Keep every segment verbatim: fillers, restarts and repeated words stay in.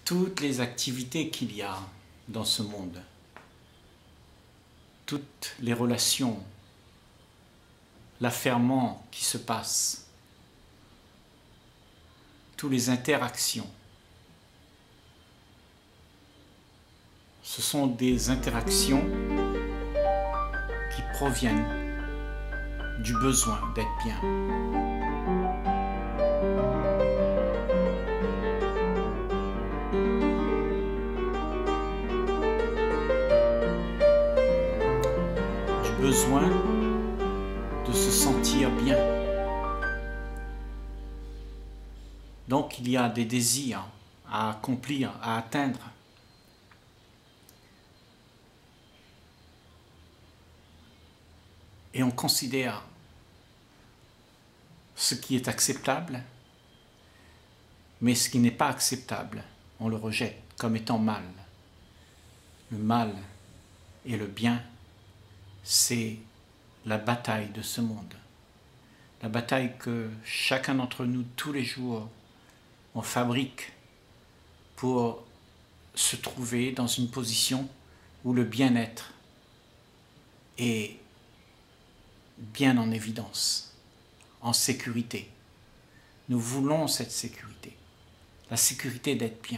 toutes les activités qu'il y a dans ce monde, toutes les relations, l'affairement qui se passe, toutes les interactions, ce sont des interactions qui proviennent du besoin d'être bien. Du besoin de se sentir bien. Donc il y a des désirs à accomplir, à atteindre. Et on considère ce qui est acceptable, mais ce qui n'est pas acceptable, on le rejette comme étant mal. Le mal et le bien, c'est la bataille de ce monde. La bataille que chacun d'entre nous, tous les jours, on fabrique pour se trouver dans une position où le bien-être est bien en évidence, en sécurité. Nous voulons cette sécurité, la sécurité d'être bien.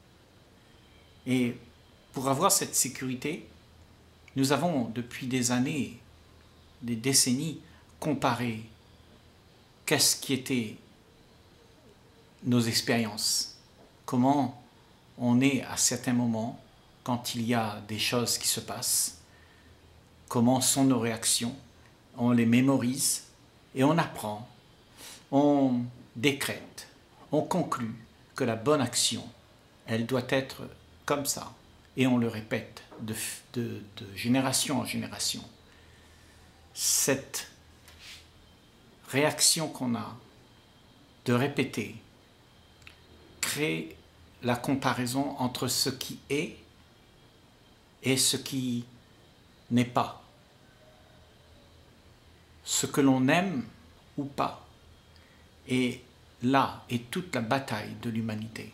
Et pour avoir cette sécurité, nous avons depuis des années, des décennies, comparé qu'est-ce qui était nos expériences, comment on est à certains moments quand il y a des choses qui se passent, comment sont nos réactions. On les mémorise et on apprend, on décrète, on conclut que la bonne action, elle doit être comme ça. Et on le répète de, de, de génération en génération. Cette réaction qu'on a de répéter crée la comparaison entre ce qui est et ce qui n'est pas. Ce que l'on aime ou pas. Et là est toute la bataille de l'humanité.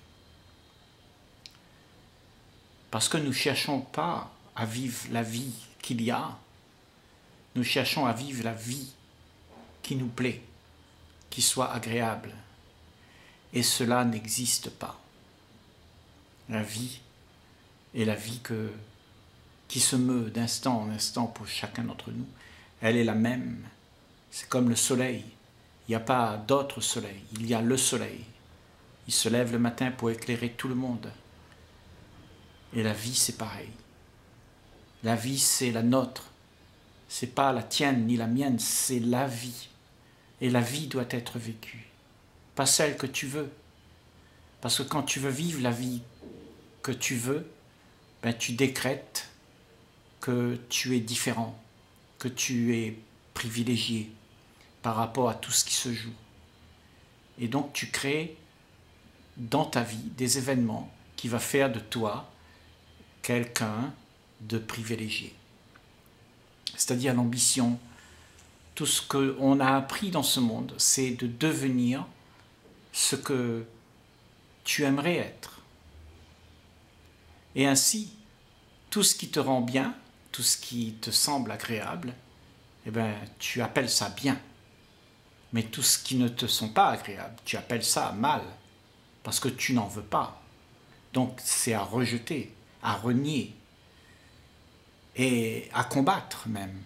Parce que nous ne cherchons pas à vivre la vie qu'il y a, nous cherchons à vivre la vie qui nous plaît, qui soit agréable. Et cela n'existe pas. La vie est la vie que, qui se meut d'instant en instant pour chacun d'entre nous. Elle est la même. C'est comme le soleil. Il n'y a pas d'autre soleil. Il y a le soleil. Il se lève le matin pour éclairer tout le monde. Et la vie, c'est pareil. La vie, c'est la nôtre. C'est pas la tienne ni la mienne, c'est la vie. Et la vie doit être vécue. Pas celle que tu veux. Parce que quand tu veux vivre la vie que tu veux, ben tu décrètes que tu es différent, que tu es privilégié par rapport à tout ce qui se joue. Et donc tu crées dans ta vie des événements qui vont faire de toi quelqu'un de privilégié. C'est-à-dire l'ambition, tout ce qu'on a appris dans ce monde, c'est de devenir ce que tu aimerais être. Et ainsi, tout ce qui te rend bien, tout ce qui te semble agréable, eh bien, tu appelles ça bien. Mais tout ce qui ne te sont pas agréables, tu appelles ça mal, parce que tu n'en veux pas. Donc c'est à rejeter, à renier, et à combattre même.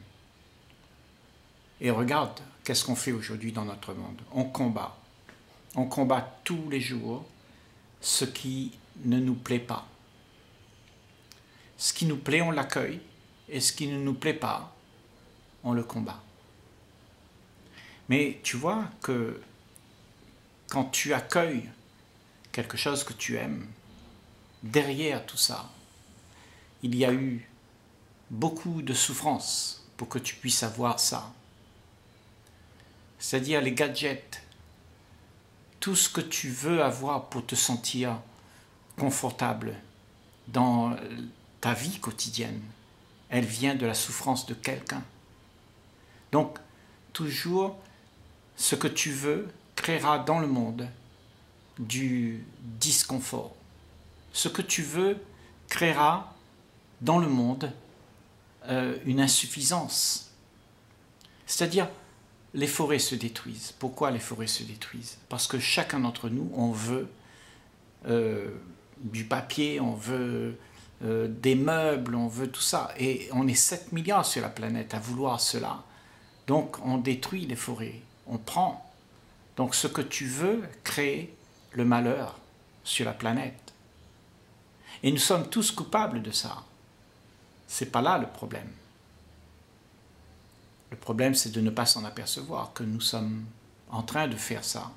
Et regarde, qu'est-ce qu'on fait aujourd'hui dans notre monde? On combat. On combat tous les jours ce qui ne nous plaît pas. Ce qui nous plaît, on l'accueille, et ce qui ne nous plaît pas, on le combat. Mais tu vois que quand tu accueilles quelque chose que tu aimes, derrière tout ça, il y a eu beaucoup de souffrance pour que tu puisses avoir ça. C'est-à-dire les gadgets, tout ce que tu veux avoir pour te sentir confortable dans ta vie quotidienne, elle vient de la souffrance de quelqu'un. Donc, toujours, ce que tu veux créera dans le monde du disconfort. ce que tu veux créera dans le monde euh, une insuffisance. C'est-à-dire, les forêts se détruisent. Pourquoi les forêts se détruisent? Parce que chacun d'entre nous, on veut euh, du papier, on veut euh, des meubles, on veut tout ça. Et on est sept milliards sur la planète à vouloir cela. Donc on détruit les forêts, on prend. Donc ce que tu veux crée le malheur sur la planète. Et nous sommes tous coupables de ça. C'est pas là le problème. Le problème, c'est de ne pas s'en apercevoir que nous sommes en train de faire ça.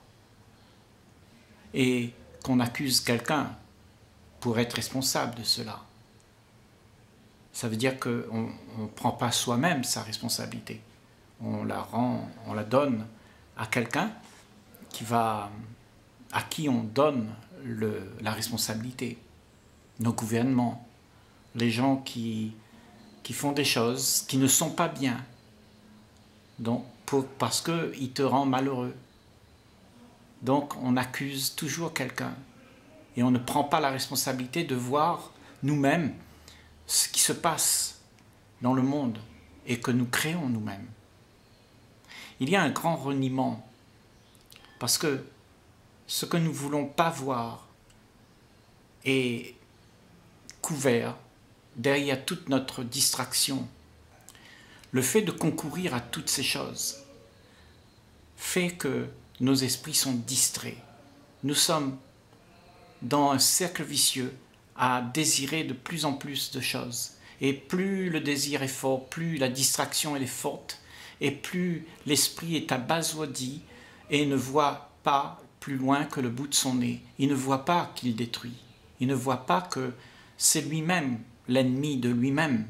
Et qu'on accuse quelqu'un pour être responsable de cela. Ça veut dire qu'on ne prend pas soi-même sa responsabilité. On la rend, on la donne à quelqu'un qui va, à qui on donne le, la responsabilité. Nos gouvernements, les gens qui, qui font des choses qui ne sont pas bien, donc, pour, parce qu'ils te rendent malheureux. Donc on accuse toujours quelqu'un et on ne prend pas la responsabilité de voir nous-mêmes ce qui se passe dans le monde et que nous créons nous-mêmes. Il y a un grand reniement parce que ce que nous ne voulons pas voir est couvert derrière toute notre distraction. Le fait de concourir à toutes ces choses fait que nos esprits sont distraits. Nous sommes dans un cercle vicieux à désirer de plus en plus de choses. Et plus le désir est fort, plus la distraction elle est forte, et plus l'esprit est abasourdi et ne voit pas plus loin que le bout de son nez. Il ne voit pas qu'il détruit. Il ne voit pas que c'est lui-même l'ennemi de lui-même.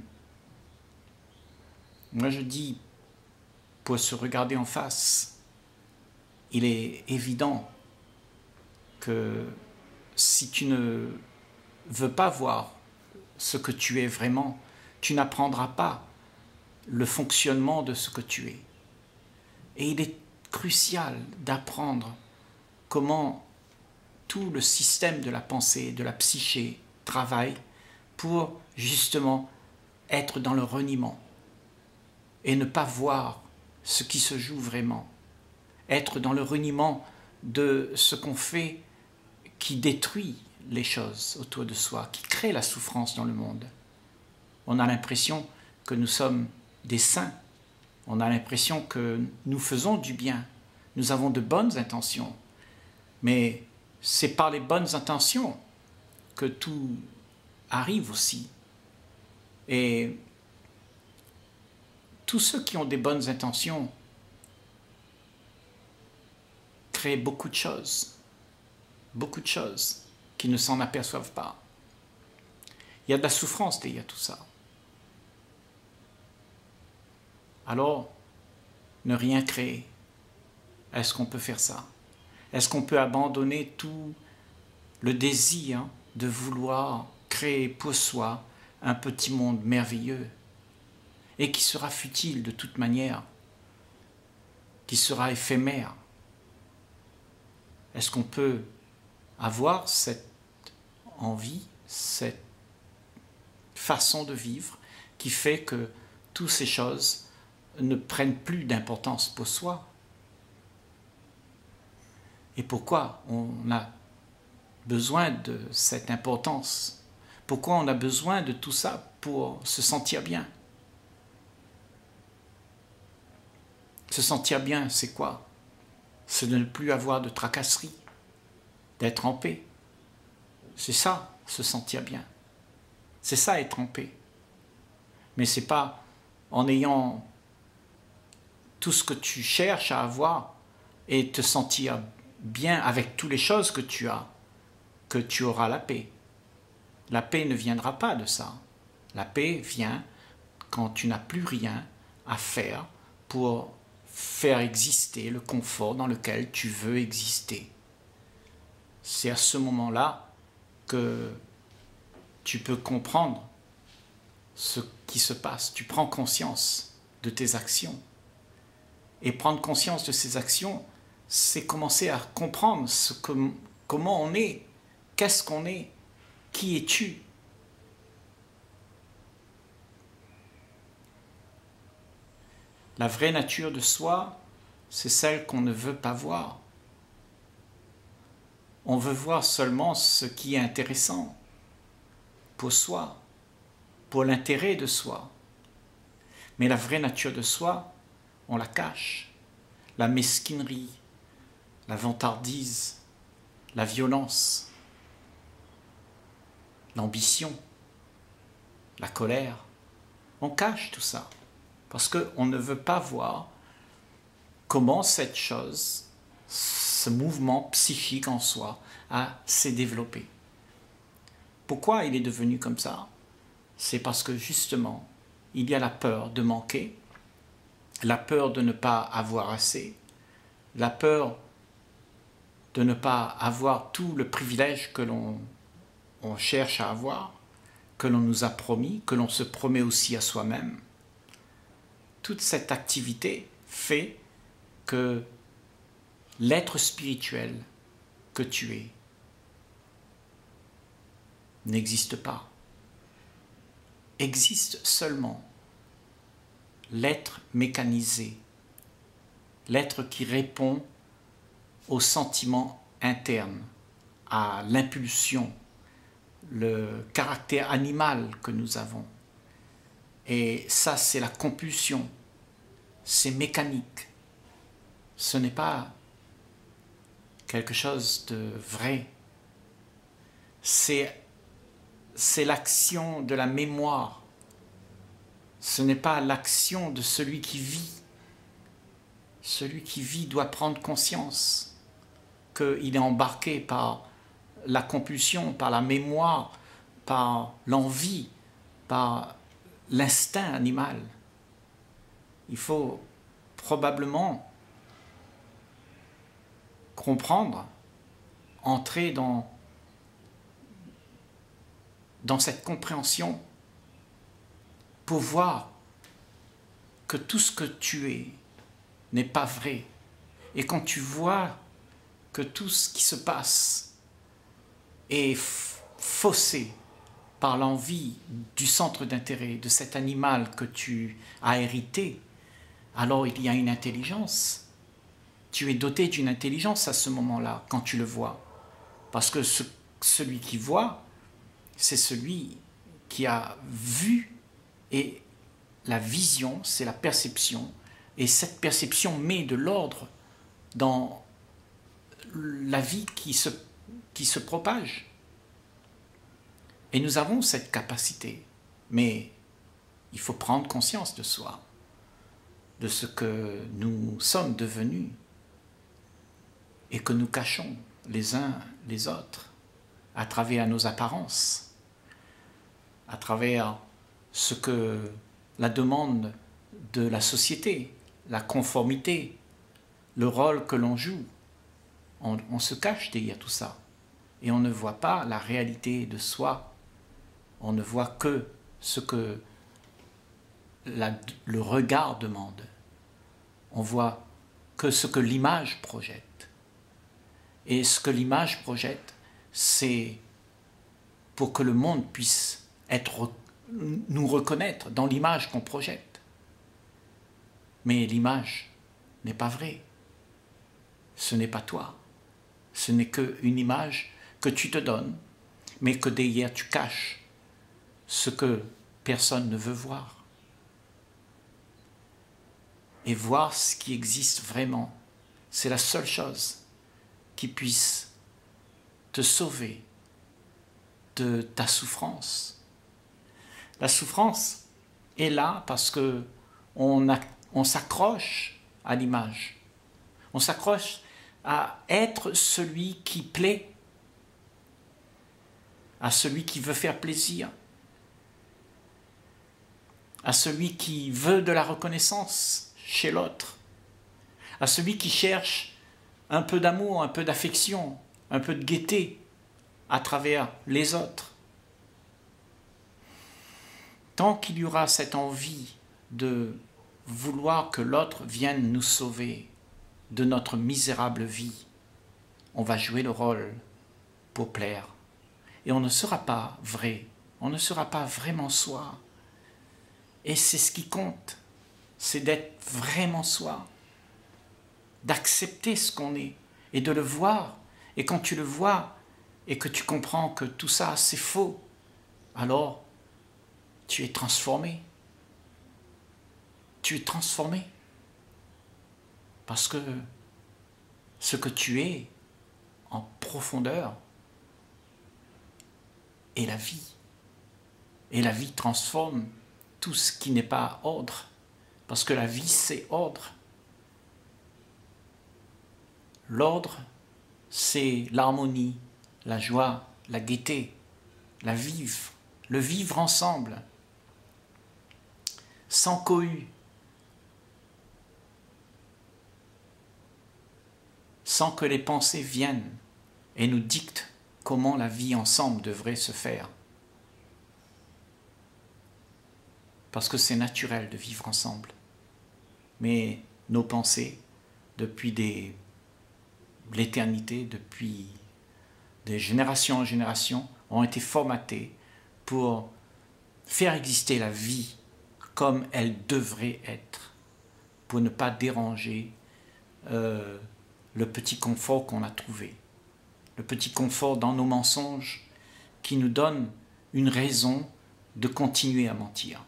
Moi je dis, pour se regarder en face, il est évident que si tu ne veux pas voir ce que tu es vraiment, tu n'apprendras pas le fonctionnement de ce que tu es. Et il est crucial d'apprendre comment tout le système de la pensée, de la psyché travaille pour justement être dans le reniement et ne pas voir ce qui se joue vraiment. Être dans le reniement de ce qu'on fait qui détruit les choses autour de soi, qui crée la souffrance dans le monde. On a l'impression que nous sommes des saints. On a l'impression que nous faisons du bien. Nous avons de bonnes intentions. Mais c'est par les bonnes intentions que tout arrive aussi. Et tous ceux qui ont des bonnes intentions créent beaucoup de choses. Beaucoup de choses qui ne s'en aperçoivent pas. Il y a de la souffrance derrière tout ça. Alors, ne rien créer. Est-ce qu'on peut faire ça? Est-ce qu'on peut abandonner tout le désir de vouloir créer pour soi un petit monde merveilleux et qui sera futile de toute manière, qui sera éphémère? Est-ce qu'on peut avoir cette envie, cette façon de vivre qui fait que toutes ces choses ne prennent plus d'importance pour soi? Et pourquoi on a besoin de cette importance? Pourquoi on a besoin de tout ça pour se sentir bien? Se sentir bien, c'est quoi? C'est de ne plus avoir de tracasseries, d'être en paix. C'est ça, se sentir bien. C'est ça, être en paix. Mais ce n'est pas en ayant tout ce que tu cherches à avoir et te sentir bien avec toutes les choses que tu as, que tu auras la paix. La paix ne viendra pas de ça. La paix vient quand tu n'as plus rien à faire pour faire exister le confort dans lequel tu veux exister. C'est à ce moment-là que tu peux comprendre ce qui se passe. Tu prends conscience de tes actions. Et prendre conscience de ces actions, c'est commencer à comprendre ce que, comment on est, qu'est-ce qu'on est, qui qui es-tu? La vraie nature de soi, c'est celle qu'on ne veut pas voir. On veut voir seulement ce qui est intéressant pour soi, pour l'intérêt de soi. Mais la vraie nature de soi, on la cache. La mesquinerie, la vantardise, la violence, l'ambition, la colère. On cache tout ça parce qu'on ne veut pas voir comment cette chose, ce mouvement psychique en soi, a s'est développé. Pourquoi il est devenu comme ça? C'est parce que justement, il y a la peur de manquer, la peur de ne pas avoir assez, la peur de ne pas avoir tout le privilège que l'on on cherche à avoir, que l'on nous a promis, que l'on se promet aussi à soi-même. Toute cette activité fait que l'être spirituel que tu es n'existe pas. Existe seulement l'être mécanisé, l'être qui répond aux sentiments internes, à l'impulsion, le caractère animal que nous avons. Et ça, c'est la compulsion, c'est mécanique. Ce n'est pas quelque chose de vrai. C'est, c'est l'action de la mémoire. Ce n'est pas l'action de celui qui vit. Celui qui vit doit prendre conscience qu'il est embarqué par la compulsion, par la mémoire, par l'envie, par l'instinct animal. Il faut probablement comprendre, entrer dans, dans cette compréhension pour voir que tout ce que tu es n'est pas vrai. Et quand tu vois que tout ce qui se passe est faussé par l'envie du centre d'intérêt de cet animal que tu as hérité, alors il y a une intelligence. Tu es doté d'une intelligence à ce moment-là, quand tu le vois. Parce que ce, celui qui voit, c'est celui qui a vu, et la vision, c'est la perception, et cette perception met de l'ordre dans la vie qui se, qui se propage. Et nous avons cette capacité, mais il faut prendre conscience de soi, de ce que nous sommes devenus et que nous cachons les uns les autres à travers nos apparences, à travers ce que la demande de la société, la conformité, le rôle que l'on joue. On, on se cache derrière tout ça et on ne voit pas la réalité de soi. On ne voit que ce que la, le regard demande. On voit que ce que l'image projette. Et ce que l'image projette, c'est pour que le monde puisse être, nous reconnaître dans l'image qu'on projette. Mais l'image n'est pas vraie. Ce n'est pas toi. Ce n'est qu'une image que tu te donnes, mais que derrière tu caches ce que personne ne veut voir. Et voir ce qui existe vraiment, c'est la seule chose qui puisse te sauver de ta souffrance. La souffrance est là parce que on, a, on s'accroche à l'image. On s'accroche à être celui qui plaît, à celui qui veut faire plaisir, à celui qui veut de la reconnaissance chez l'autre, à celui qui cherche un peu d'amour, un peu d'affection, un peu de gaieté à travers les autres. Tant qu'il y aura cette envie de vouloir que l'autre vienne nous sauver de notre misérable vie, on va jouer le rôle pour plaire. et on ne sera pas vrai, on ne sera pas vraiment soi. Et c'est ce qui compte, c'est d'être vraiment soi, d'accepter ce qu'on est et de le voir. Et quand tu le vois et que tu comprends que tout ça c'est faux, alors tu es transformé. Tu es transformé. Parce que ce que tu es en profondeur est la vie. Et la vie transforme tout ce qui n'est pas ordre. Parce que la vie, c'est ordre. L'ordre, c'est l'harmonie, la joie, la gaieté, la vivre, le vivre ensemble, sans cohue, sans que les pensées viennent et nous dictent comment la vie ensemble devrait se faire. Parce que c'est naturel de vivre ensemble. Mais nos pensées, depuis des, l'éternité, depuis des générations en générations, ont été formatées pour faire exister la vie comme elle devrait être, pour ne pas déranger euh, le petit confort qu'on a trouvé, le petit confort dans nos mensonges qui nous donne une raison de continuer à mentir.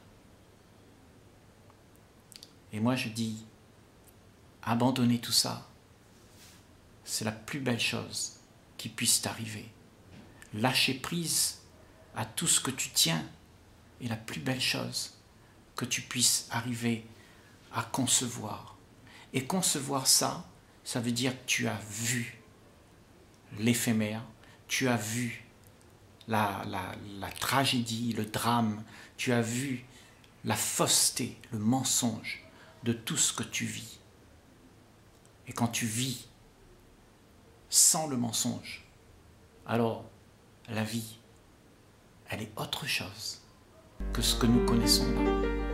Et moi je dis, abandonner tout ça, c'est la plus belle chose qui puisse t'arriver. Lâcher prise à tout ce que tu tiens est la plus belle chose que tu puisses arriver à concevoir. Et concevoir ça, ça veut dire que tu as vu l'éphémère, tu as vu la, la, la tragédie, le drame, tu as vu la fausseté, le mensonge de tout ce que tu vis. Et quand tu vis sans le mensonge, alors la vie, elle est autre chose que ce que nous connaissons là.